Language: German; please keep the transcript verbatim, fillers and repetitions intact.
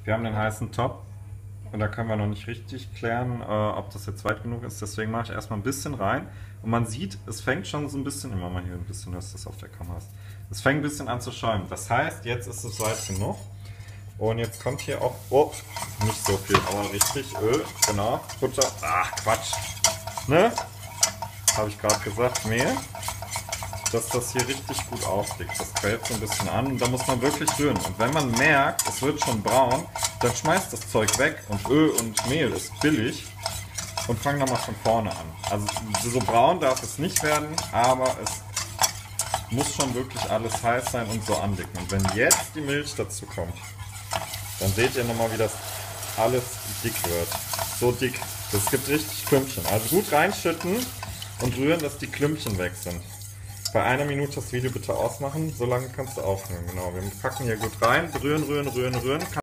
Wir haben den heißen Topf und da können wir noch nicht richtig klären, äh, ob das jetzt weit genug ist. Deswegen mache ich erstmal ein bisschen rein. Und man sieht, es fängt schon so ein bisschen, ich mach mal hier ein bisschen, dass du das auf der Kamera hast. Es fängt ein bisschen an zu schäumen. Das heißt, jetzt ist es weit genug. Und jetzt kommt hier auch, oh, nicht so viel, aber richtig Öl, genau, Butter, ach Quatsch, ne? Habe ich gerade gesagt, Mehl, dass das hier richtig gut aufliegt. Das quält so ein bisschen an und da muss man wirklich rühren. Und wenn man merkt, es wird schon braun, dann schmeißt das Zeug weg und Öl und Mehl ist billig und fang nochmal von vorne an. Also so braun darf es nicht werden, aber es muss schon wirklich alles heiß sein und so andicken. Und wenn jetzt die Milch dazu kommt, dann seht ihr nochmal, wie das alles dick wird. So dick. Das gibt richtig Klümpchen. Also gut reinschütten und rühren, dass die Klümpchen weg sind. Bei einer Minute das Video bitte ausmachen. So lange kannst du aufnehmen. Genau. Wir packen hier gut rein. Rühren, rühren, rühren, rühren.